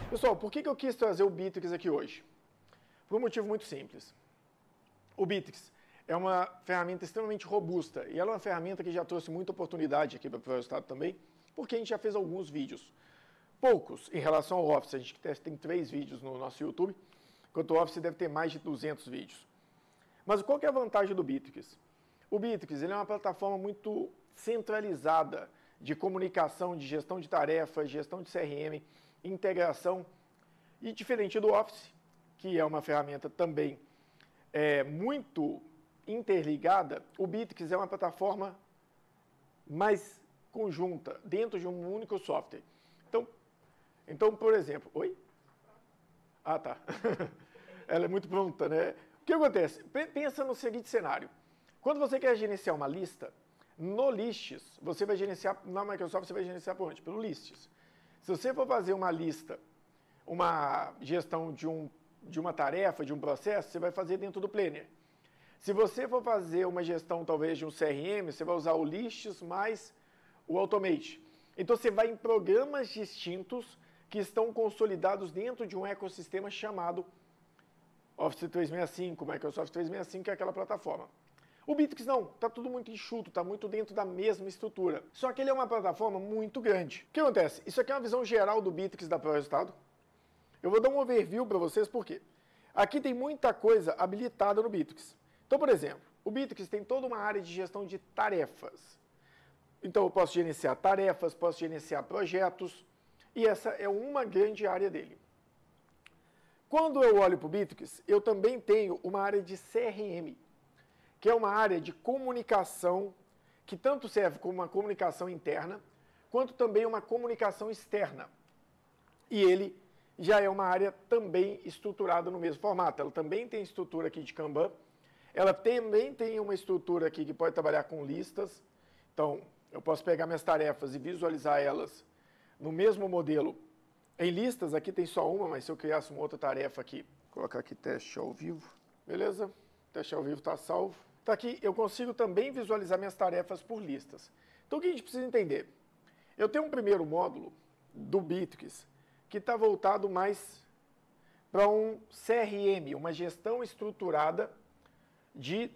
Pessoal, por que eu quis trazer o Bitrix aqui hoje? Por um motivo muito simples. O Bitrix é uma ferramenta extremamente robusta e ela é uma ferramenta que já trouxe muita oportunidade aqui para o ProRestado também, porque a gente já fez alguns vídeos. Poucos em relação ao Office, a gente tem 3 vídeos no nosso YouTube, enquanto o Office deve ter mais de 200 vídeos. Mas qual que é a vantagem do Bitrix? O Bitrix ele é uma plataforma muito centralizada de comunicação, de gestão de tarefas, gestão de CRM, integração, e diferente do Office, que é uma ferramenta também muito interligada, o Bitrix é uma plataforma mais conjunta, dentro de um único software. Então, por exemplo... Oi? Ah, tá. Ela é muito pronta, né? O que acontece? Pensa no seguinte cenário. Quando você quer gerenciar uma lista, no Lists, você vai gerenciar, na Microsoft, você vai gerenciar por onde? Pelo Lists. Se você for fazer uma lista, uma gestão de uma tarefa, de um processo, você vai fazer dentro do Planner. Se você for fazer uma gestão, talvez, de um CRM, você vai usar o Lists mais o Automate. Então, você vai em programas distintos que estão consolidados dentro de um ecossistema chamado Office 365, Microsoft 365, que é aquela plataforma. O Bitrix não, está tudo muito enxuto, está muito dentro da mesma estrutura. Só que ele é uma plataforma muito grande. O que acontece? Isso aqui é uma visão geral do Bitrix da ProRestado. Eu vou dar um overview para vocês, por quê? Aqui tem muita coisa habilitada no Bitrix. Então, por exemplo, o Bitrix tem toda uma área de gestão de tarefas. Então, eu posso gerenciar tarefas, posso gerenciar projetos, e essa é uma grande área dele. Quando eu olho para o Bitrix, eu também tenho uma área de CRM, que é uma área de comunicação, que tanto serve como uma comunicação interna, quanto também uma comunicação externa. E ele já é uma área também estruturada no mesmo formato. Ela também tem estrutura aqui de Kanban, ela também tem uma estrutura aqui que pode trabalhar com listas. Então, eu posso pegar minhas tarefas e visualizar elas no mesmo modelo em listas. Aqui tem só uma, mas se eu criasse uma outra tarefa aqui, vou colocar aqui teste ao vivo, beleza? Teste ao vivo está salvo. Tá aqui, eu consigo também visualizar minhas tarefas por listas. Então, o que a gente precisa entender? Eu tenho um primeiro módulo do Bitrix que está voltado mais para um CRM, uma gestão estruturada de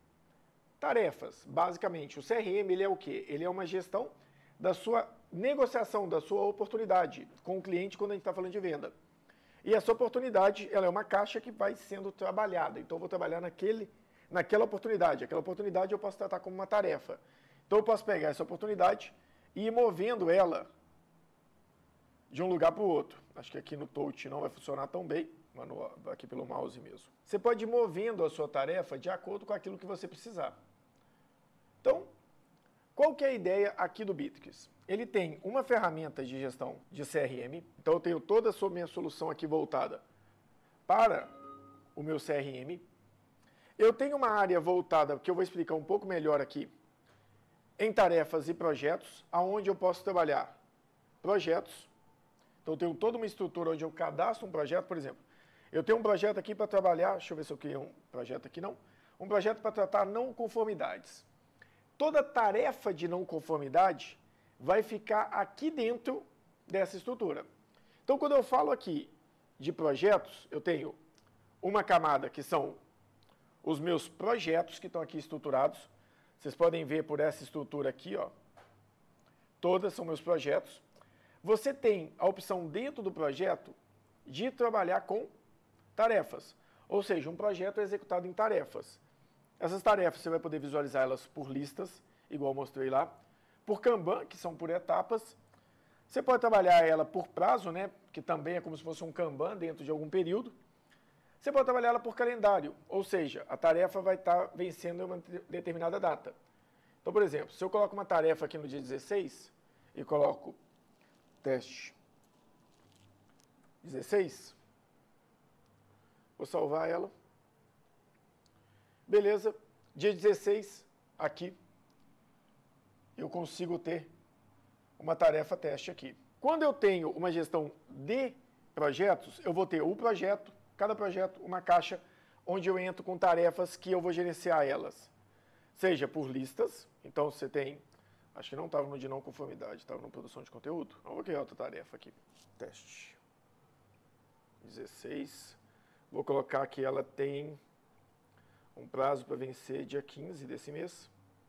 tarefas, basicamente. O CRM, ele é o quê? Ele é uma gestão da sua negociação, da sua oportunidade com o cliente quando a gente está falando de venda. E essa oportunidade, ela é uma caixa que vai sendo trabalhada. Então, eu vou trabalhar naquela oportunidade. Aquela oportunidade eu posso tratar como uma tarefa. Então, eu posso pegar essa oportunidade e ir movendo ela de um lugar para o outro. Acho que aqui no touch não vai funcionar tão bem, mas aqui pelo mouse mesmo. Você pode ir movendo a sua tarefa de acordo com aquilo que você precisar. Então, qual que é a ideia aqui do Bitrix? Ele tem uma ferramenta de gestão de CRM, então eu tenho toda a minha solução aqui voltada para o meu CRM. Eu tenho uma área voltada, que eu vou explicar um pouco melhor aqui, em tarefas e projetos, aonde eu posso trabalhar projetos. Então eu tenho toda uma estrutura onde eu cadastro um projeto, por exemplo. Eu tenho um projeto aqui para trabalhar, deixa eu ver se eu criei um projeto aqui, não. Um projeto para tratar não conformidades. Toda tarefa de não conformidade vai ficar aqui dentro dessa estrutura. Então, quando eu falo aqui de projetos, eu tenho uma camada que são os meus projetos que estão aqui estruturados. Vocês podem ver por essa estrutura aqui, ó. Todas são meus projetos. Você tem a opção dentro do projeto de trabalhar com tarefas. Ou seja, um projeto é executado em tarefas. Essas tarefas você vai poder visualizar elas por listas, igual eu mostrei lá. Por Kanban, que são por etapas. Você pode trabalhar ela por prazo, né? Que também é como se fosse um Kanban dentro de algum período. Você pode trabalhar ela por calendário, ou seja, a tarefa vai estar vencendo em uma determinada data. Então, por exemplo, se eu coloco uma tarefa aqui no dia 16 e coloco teste 16, vou salvar ela. Beleza, dia 16, aqui, eu consigo ter uma tarefa teste aqui. Quando eu tenho uma gestão de projetos, eu vou ter o projeto, cada projeto, uma caixa onde eu entro com tarefas que eu vou gerenciar elas. Seja por listas, então você tem, acho que não estava no de não conformidade, estava no produção de conteúdo. Vou criar outra tarefa aqui, teste. 16. Vou colocar que ela tem um prazo para vencer dia 15 desse mês.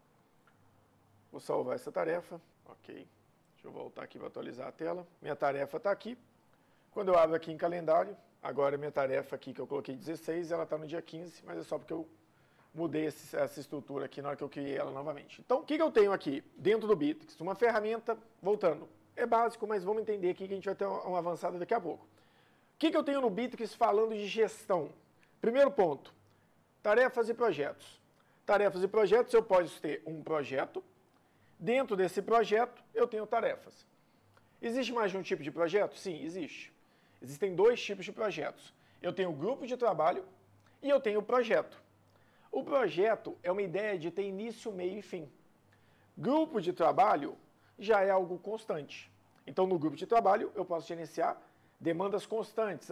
Vou salvar essa tarefa. Ok. Deixa eu voltar aqui para atualizar a tela. Minha tarefa está aqui. Quando eu abro aqui em calendário, agora minha tarefa aqui que eu coloquei 16, ela está no dia 15, mas é só porque eu mudei essa estrutura aqui na hora que eu criei ela novamente. Então, o que eu tenho aqui dentro do Bitrix? Uma ferramenta, voltando, é básico, mas vamos entender aqui que a gente vai ter uma avançada daqui a pouco. O que eu tenho no Bitrix falando de gestão? Primeiro ponto, tarefas e projetos. Tarefas e projetos, eu posso ter um projeto. Dentro desse projeto, eu tenho tarefas. Existe mais de um tipo de projeto? Sim, existe. Existem dois tipos de projetos. Eu tenho o grupo de trabalho e eu tenho o projeto. O projeto é uma ideia de ter início, meio e fim. Grupo de trabalho já é algo constante. Então, no grupo de trabalho, eu posso gerenciar demandas constantes.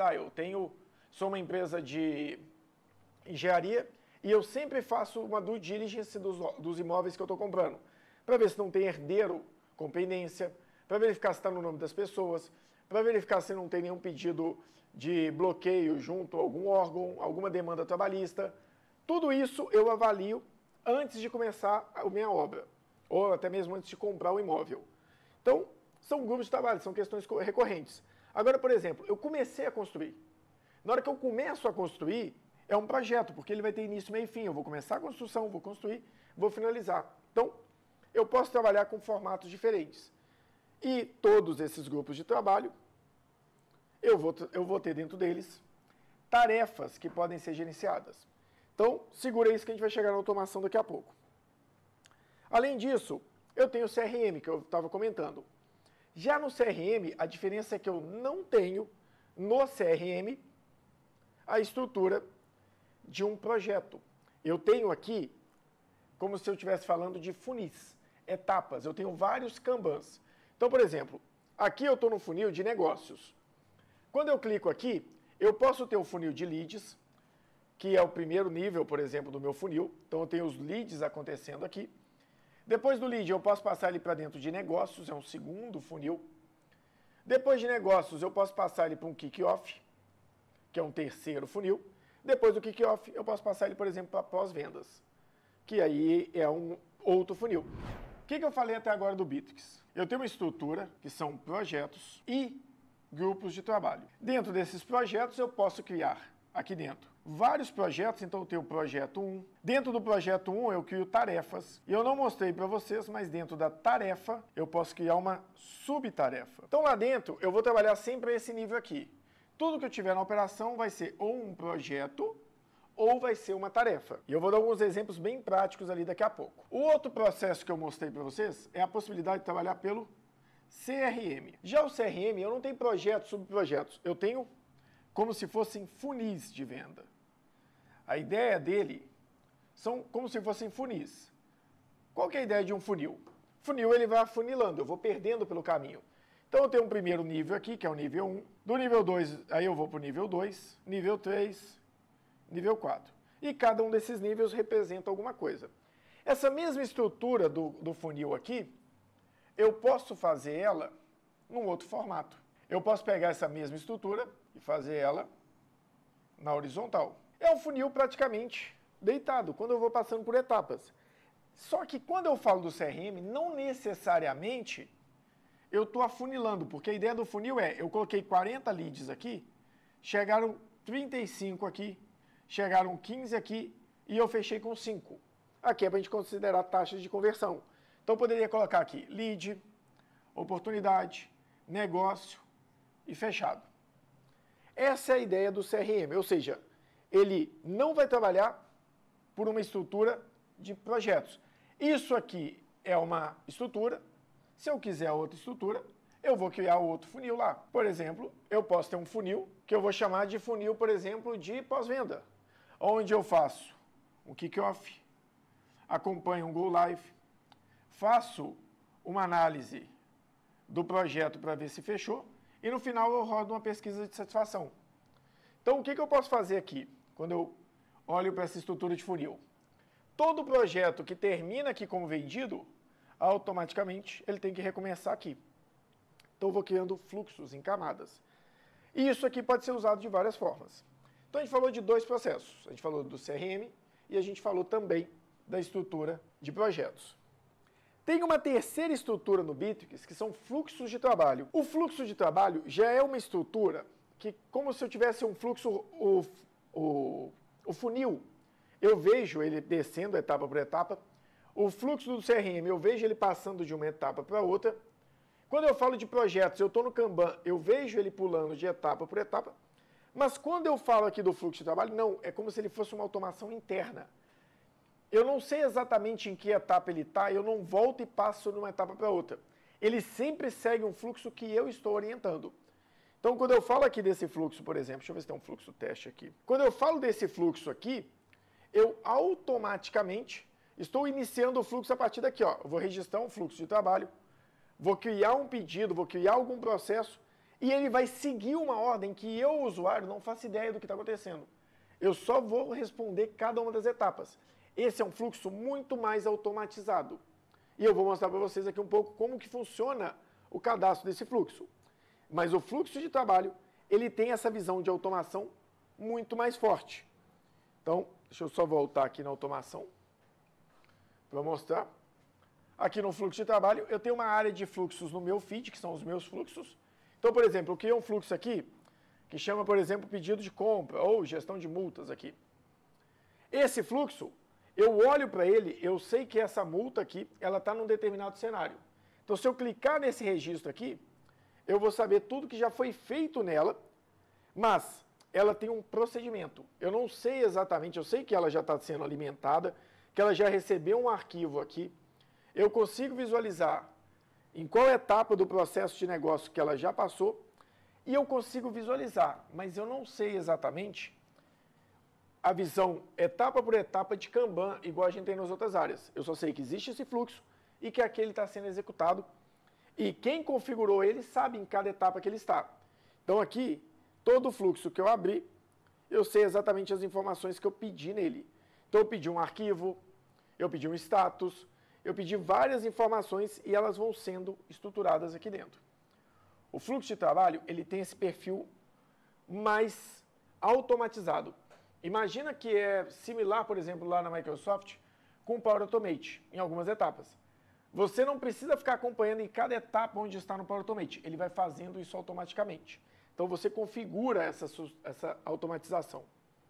Sou uma empresa de engenharia e eu sempre faço uma due diligence dos imóveis que eu estou comprando, para ver se não tem herdeiro com pendência, para verificar se está no nome das pessoas, para verificar se não tem nenhum pedido de bloqueio junto a algum órgão, alguma demanda trabalhista. Tudo isso eu avalio antes de começar a minha obra, ou até mesmo antes de comprar o imóvel. Então, são grupos de trabalho, são questões recorrentes. Agora, por exemplo, eu comecei a construir. Na hora que eu começo a construir, é um projeto, porque ele vai ter início, meio e fim. Eu vou começar a construção, vou construir, vou finalizar. Então, eu posso trabalhar com formatos diferentes. E todos esses grupos de trabalho, eu vou ter dentro deles tarefas que podem ser gerenciadas. Então, segura isso que a gente vai chegar na automação daqui a pouco. Além disso, eu tenho o CRM, que eu estava comentando. Já no CRM, a diferença é que eu não tenho no CRM a estrutura de um projeto. Eu tenho aqui, como se eu estivesse falando de funis, etapas. Eu tenho vários kanbans. Então, por exemplo, aqui eu estou no funil de negócios. Quando eu clico aqui, eu posso ter o funil de leads, que é o primeiro nível, por exemplo, do meu funil. Então, eu tenho os leads acontecendo aqui. Depois do lead, eu posso passar ele para dentro de negócios, é um segundo funil. Depois de negócios, eu posso passar ele para um kick-off, que é um terceiro funil. Depois do kick-off, eu posso passar ele, por exemplo, para pós-vendas, que aí é um outro funil. O que eu falei até agora do Bitrix? Eu tenho uma estrutura, que são projetos e grupos de trabalho. Dentro desses projetos, eu posso criar, aqui dentro, vários projetos. Então eu tenho o projeto 1. Dentro do projeto 1 eu crio tarefas. E eu não mostrei para vocês, mas dentro da tarefa eu posso criar uma subtarefa. Então lá dentro eu vou trabalhar sempre a esse nível aqui. Tudo que eu tiver na operação vai ser ou um projeto ou vai ser uma tarefa. E eu vou dar alguns exemplos bem práticos ali daqui a pouco. O outro processo que eu mostrei para vocês é a possibilidade de trabalhar pelo CRM. Já o CRM, eu não tenho projetos, subprojetos. Eu tenho como se fossem funis de venda. A ideia dele são como se fossem funis. Qual que é a ideia de um funil? Funil, ele vai afunilando, eu vou perdendo pelo caminho. Então eu tenho um primeiro nível aqui, que é o nível 1. Do nível 2, aí eu vou para o nível 2, nível 3, nível 4. E cada um desses níveis representa alguma coisa. Essa mesma estrutura do funil aqui, eu posso fazer ela num outro formato. Eu posso pegar essa mesma estrutura e fazer ela na horizontal. É um funil praticamente deitado, quando eu vou passando por etapas. Só que quando eu falo do CRM, não necessariamente eu estou afunilando, porque a ideia do funil é, eu coloquei 40 leads aqui, chegaram 35 aqui, chegaram 15 aqui e eu fechei com 5. Aqui é para a gente considerar taxas de conversão. Então eu poderia colocar aqui lead, oportunidade, negócio e fechado. Essa é a ideia do CRM, ou seja, ele não vai trabalhar por uma estrutura de projetos. Isso aqui é uma estrutura. Se eu quiser outra estrutura, eu vou criar outro funil lá. Por exemplo, eu posso ter um funil que eu vou chamar de funil, por exemplo, de pós-venda, onde eu faço um kick-off, acompanho um go-live, faço uma análise do projeto para ver se fechou e no final eu rodo uma pesquisa de satisfação. Então, o que eu posso fazer aqui, quando eu olho para essa estrutura de funil? Todo projeto que termina aqui como vendido, automaticamente ele tem que recomeçar aqui. Então, eu vou criando fluxos em camadas. E isso aqui pode ser usado de várias formas. Então a gente falou de dois processos. A gente falou do CRM e a gente falou também da estrutura de projetos. Tem uma terceira estrutura no Bitrix, que são fluxos de trabalho. O fluxo de trabalho já é uma estrutura que, como se eu tivesse um fluxo, o funil, eu vejo ele descendo etapa por etapa. O fluxo do CRM, eu vejo ele passando de uma etapa para outra. Quando eu falo de projetos, eu estou no Kanban, eu vejo ele pulando de etapa por etapa. Mas quando eu falo aqui do fluxo de trabalho, não, é como se ele fosse uma automação interna. Eu não sei exatamente em que etapa ele está, eu não volto e passo de uma etapa para outra. Ele sempre segue um fluxo que eu estou orientando. Então, quando eu falo aqui desse fluxo, por exemplo, deixa eu ver se tem um fluxo teste aqui. Quando eu falo desse fluxo aqui, eu automaticamente estou iniciando o fluxo a partir daqui. Ó. Eu vou registrar um fluxo de trabalho, vou criar um pedido, vou criar algum processo, e ele vai seguir uma ordem que eu, usuário, não faço ideia do que está acontecendo. Eu só vou responder cada uma das etapas. Esse é um fluxo muito mais automatizado. E eu vou mostrar para vocês aqui um pouco como que funciona o cadastro desse fluxo. Mas o fluxo de trabalho, ele tem essa visão de automação muito mais forte. Então, deixa eu só voltar aqui na automação para mostrar. Aqui no fluxo de trabalho, eu tenho uma área de fluxos no meu feed, que são os meus fluxos. Então, por exemplo, eu criei um fluxo aqui, que chama, por exemplo, pedido de compra ou gestão de multas aqui. Esse fluxo, eu olho para ele, eu sei que essa multa aqui, ela está num determinado cenário. Então, se eu clicar nesse registro aqui, eu vou saber tudo que já foi feito nela, mas ela tem um procedimento. Eu não sei exatamente, eu sei que ela já está sendo alimentada, que ela já recebeu um arquivo aqui. Eu consigo visualizar em qual etapa do processo de negócio que ela já passou, e eu consigo visualizar, mas eu não sei exatamente a visão etapa por etapa de Kanban, igual a gente tem nas outras áreas. Eu só sei que existe esse fluxo e que aquele está sendo executado, e quem configurou ele sabe em cada etapa que ele está. Então aqui, todo o fluxo que eu abri, eu sei exatamente as informações que eu pedi nele. Então eu pedi um arquivo, eu pedi um status, eu pedi várias informações e elas vão sendo estruturadas aqui dentro. O fluxo de trabalho, ele tem esse perfil mais automatizado. Imagina que é similar, por exemplo, lá na Microsoft, com o Power Automate, em algumas etapas. Você não precisa ficar acompanhando em cada etapa onde está no Power Automate, ele vai fazendo isso automaticamente. Então você configura essa automatização.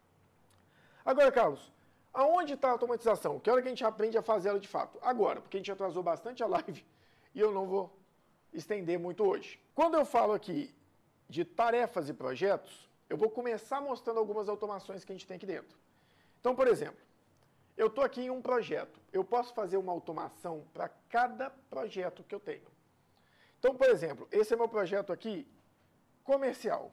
Agora, Carlos, aonde está a automatização? Que hora que a gente aprende a fazer ela de fato? Agora, porque a gente atrasou bastante a live e eu não vou estender muito hoje. Quando eu falo aqui de tarefas e projetos, eu vou começar mostrando algumas automações que a gente tem aqui dentro. Então, por exemplo, eu estou aqui em um projeto. Eu posso fazer uma automação para cada projeto que eu tenho. Então, por exemplo, esse é meu projeto aqui comercial.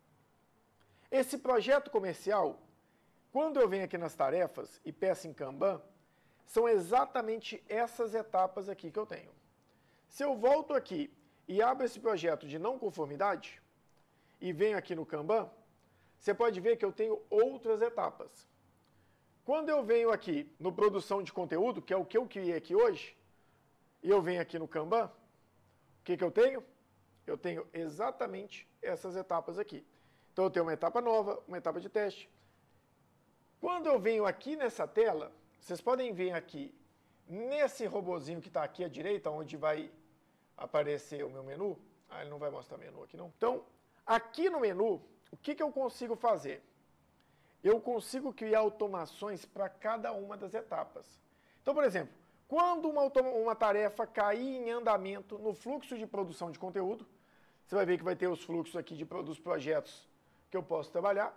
Esse projeto comercial, quando eu venho aqui nas tarefas e peço em Kanban, são exatamente essas etapas aqui que eu tenho. Se eu volto aqui e abro esse projeto de não conformidade e venho aqui no Kanban, você pode ver que eu tenho outras etapas. Quando eu venho aqui no produção de conteúdo, que é o que eu criei aqui hoje, e eu venho aqui no Kanban, o que eu tenho? Eu tenho exatamente essas etapas aqui. Então eu tenho uma etapa nova, uma etapa de teste. Quando eu venho aqui nessa tela, vocês podem ver aqui, nesse robozinho que está aqui à direita, onde vai aparecer o meu menu. Ah, ele não vai mostrar menu aqui não. Então, aqui no menu, o que eu consigo fazer? Eu consigo criar automações para cada uma das etapas. Então, por exemplo, quando uma tarefa cair em andamento no fluxo de produção de conteúdo, você vai ver que vai ter os fluxos aqui dos projetos que eu posso trabalhar.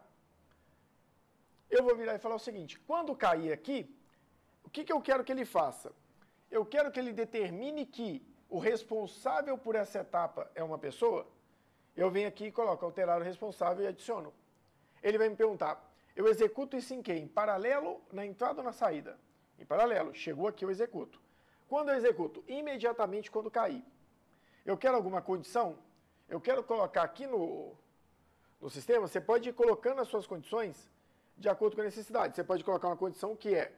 Eu vou virar e falar o seguinte, quando cair aqui, o que eu quero que ele faça? Eu quero que ele determine que o responsável por essa etapa é uma pessoa. Eu venho aqui e coloco alterar o responsável e adiciono. Ele vai me perguntar, eu executo isso em quê? Em paralelo, na entrada ou na saída? Em paralelo, chegou aqui eu executo. Quando eu executo? Imediatamente quando cair. Eu quero alguma condição? Eu quero colocar aqui no sistema, você pode ir colocando as suas condições de acordo com a necessidade. Você pode colocar uma condição que é,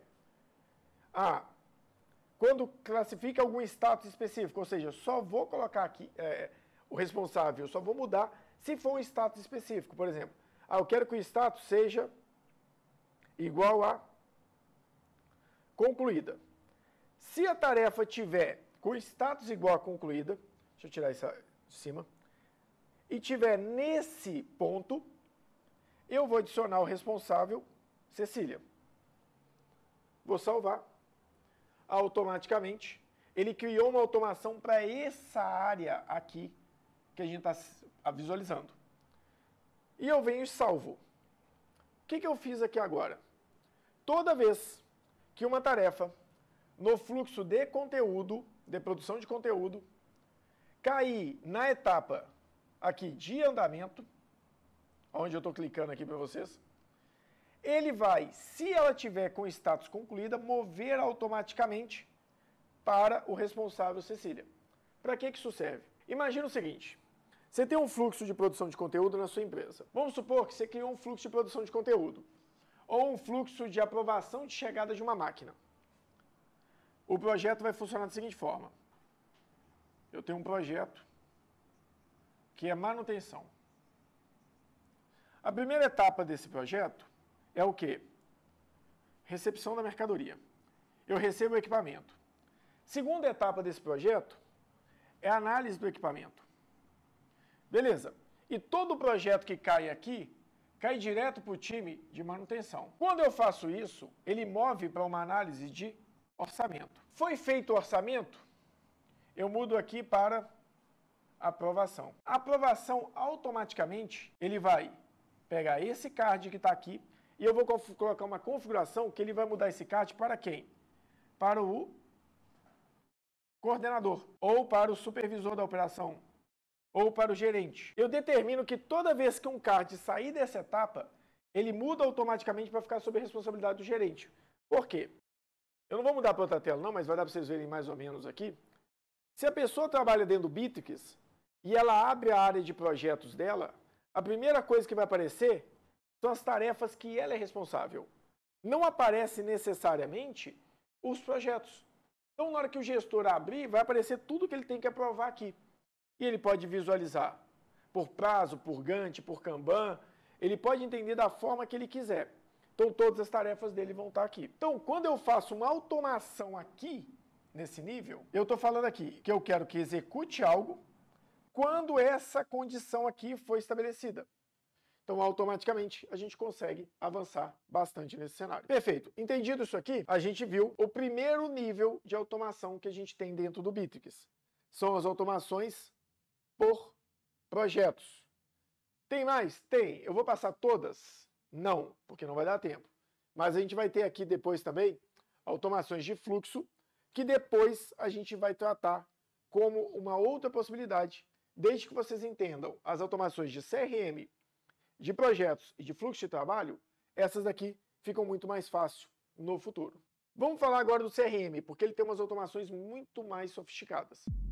quando classifica algum status específico, ou seja, só vou colocar aqui o responsável, só vou mudar Se for um status específico, por exemplo, eu quero que o status seja igual a concluída. Se a tarefa tiver com o status igual a concluída, deixa eu tirar isso de cima, e tiver nesse ponto, eu vou adicionar o responsável, Cecília. Vou salvar. Automaticamente, ele criou uma automação para essa área aqui que a gente está visualizando. E eu venho e salvo. O que eu fiz aqui agora? Toda vez que uma tarefa no fluxo de conteúdo, de produção de conteúdo, cair na etapa aqui de andamento, onde eu estou clicando aqui para vocês, ele vai, se ela tiver com status concluída, mover automaticamente para o responsável Cecília. Para que isso serve? Imagina o seguinte, você tem um fluxo de produção de conteúdo na sua empresa. Vamos supor que você criou um fluxo de produção de conteúdo, ou um fluxo de aprovação de chegada de uma máquina. O projeto vai funcionar da seguinte forma. Eu tenho um projeto que é manutenção. A primeira etapa desse projeto é o quê? Recepção da mercadoria. Eu recebo o equipamento. Segunda etapa desse projeto é a análise do equipamento. Beleza. E todo projeto que cai aqui, cai direto para o time de manutenção. Quando eu faço isso, ele move para uma análise de orçamento. Foi feito o orçamento, eu mudo aqui para aprovação. A aprovação, automaticamente, ele vai pegar esse card que está aqui e eu vou colocar uma configuração que ele vai mudar esse card para quem? Para o coordenador, ou para o supervisor da operação, ou para o gerente. Eu determino que toda vez que um card sair dessa etapa, ele muda automaticamente para ficar sob a responsabilidade do gerente. Por quê? Eu não vou mudar para outra tela não, mas vai dar para vocês verem mais ou menos aqui. Se a pessoa trabalha dentro do Bitrix e ela abre a área de projetos dela, a primeira coisa que vai aparecer são as tarefas que ela é responsável. Não aparece necessariamente os projetos. Então, na hora que o gestor abrir, vai aparecer tudo que ele tem que aprovar aqui. E ele pode visualizar por prazo, por Gantt, por Kanban. Ele pode entender da forma que ele quiser. Então, todas as tarefas dele vão estar aqui. Então, quando eu faço uma automação aqui, nesse nível, eu estou falando aqui que eu quero que execute algo quando essa condição aqui foi estabelecida. Então, automaticamente, a gente consegue avançar bastante nesse cenário. Perfeito. Entendido isso aqui, a gente viu o primeiro nível de automação que a gente tem dentro do Bitrix. São as automações por projetos. Tem mais? Tem. Eu vou passar todas? Não, porque não vai dar tempo. Mas a gente vai ter aqui depois também automações de fluxo, que depois a gente vai tratar como uma outra possibilidade, desde que vocês entendam as automações de CRM, de projetos e de fluxo de trabalho, essas daqui ficam muito mais fácil no futuro. Vamos falar agora do CRM, porque ele tem umas automações muito mais sofisticadas.